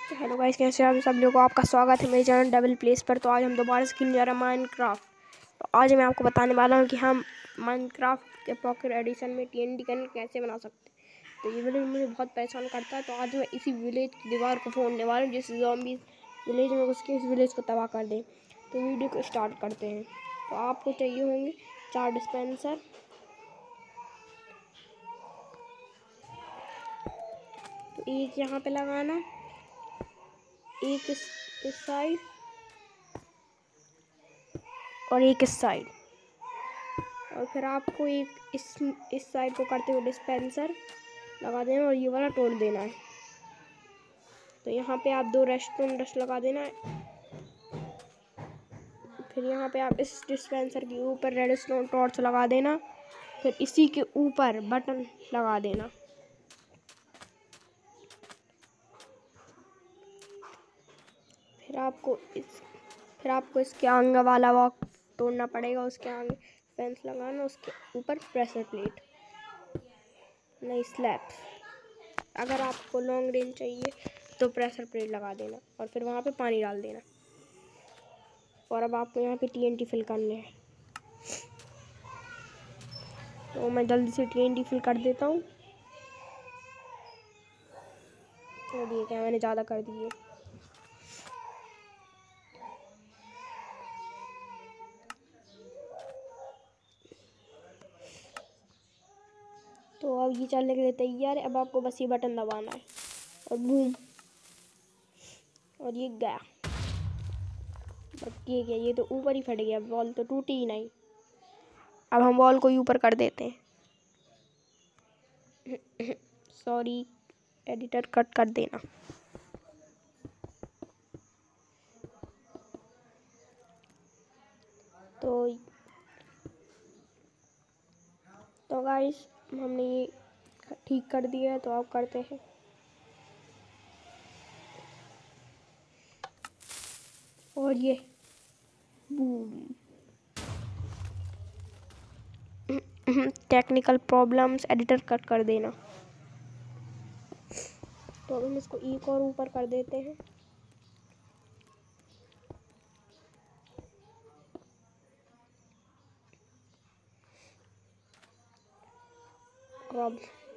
Hello guys, कैसे आप सब लोगों को आपका स्वागत है मेरे चैनल डबल प्लेस पर। तो आज हम दोबारा से खेलने जा रहे हैं माइनक्राफ्ट। तो आज मैं आपको बताने वाला हूं कि हम माइनक्राफ्ट के पॉकेट एडिशन में TNT गन कैसे बना सकते हैं। तो ये विलेज मुझे बहुत परेशान करता है, तो आज मैं इसी विलेज की दीवार को फोड़ने वाला हूँ जिससे ज़ॉम्बी विलेज में घुस के इस विलेज को तबाह कर दें। तो वीडियो को स्टार्ट करते हैं। तो आपको चाहिए होंगे 4 डिस्पेंसर, तो एक यहाँ पे लगाना, एक इस साइड और एक इस साइड, और फिर आपको एक इस साइड को करते हुए डिस्पेंसर लगा देना और ये वाला तोड़ देना है। तो यहाँ पे आप 2 रेस्टोरेंट डस्ट लगा देना है। फिर यहाँ पे आप इस डिस्पेंसर के ऊपर रेडस्टोन टॉर्च लगा देना, फिर इसी के ऊपर बटन लगा देना। फिर आपको इसके आगे वाला वॉक तोड़ना पड़ेगा, उसके आगे फेंस लगाना, उसके ऊपर प्रेशर प्लेट नहीं स्लैब। अगर आपको लॉन्ग रेंज चाहिए तो प्रेशर प्लेट लगा देना और फिर वहाँ पे पानी डाल देना। और अब आपको यहाँ पे TNT फिल करने हैं, तो मैं जल्दी से TNT फिल कर देता हूँ। तो ठीक है, मैंने ज़्यादा कर दिए। तो अब ये चलने के लिए तैयार है। अब आपको बस ये बटन दबाना है और बूम, और ये गया। बट ये क्या, ये तो ऊपर ही फट गया, बॉल तो टूटी ही नहीं। अब हम बॉल को ऊपर कर देते हैं। सॉरी एडिटर, कट कर देना। तो गाइस, हमने ये ठीक कर दिया है, तो आप करते हैं। और ये boom. Technical problems, editor cut कर देना। तो अब हम इसको एक और ऊपर कर देते हैं। अब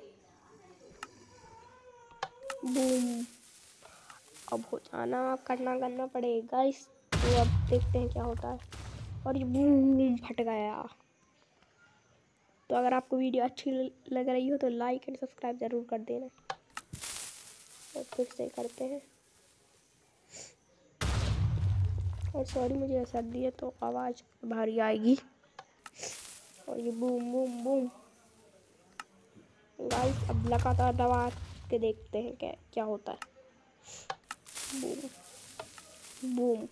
बूम। अब हो जाना, करना पड़ेगा इस। तो अब देखते हैं क्या होता है। और ये बूम फट गया। तो अगर आपको वीडियो अच्छी लग रही हो तो लाइक एंड सब्सक्राइब ज़रूर कर देना। और फिर से करते हैं। और सॉरी, मुझे सर्दी है तो आवाज़ भारी आएगी। और ये बूम बूम बूम। गाइस, अब लगातार दबा के देखते हैं क्या होता है। Boom boom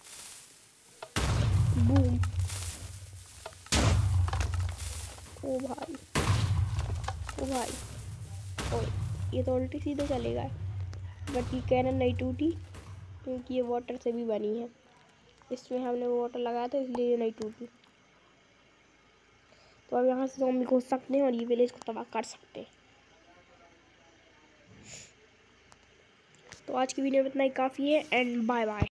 boom. ओ भाई, ओ भाई, और ये तो उल्टी सीधे चलेगा। बट ये कैनन नहीं टूटी क्योंकि ये वाटर से भी बनी है। इसमें हमने वाटर लगाया था इसलिए ये नहीं टूटी। तो अब यहाँ से ज़ॉम्बी घुस सकते हैं और ये विलेज को तबाह कर सकते हैं। तो आज की वीडियो में इतना ही काफ़ी है, एंड बाय बाय।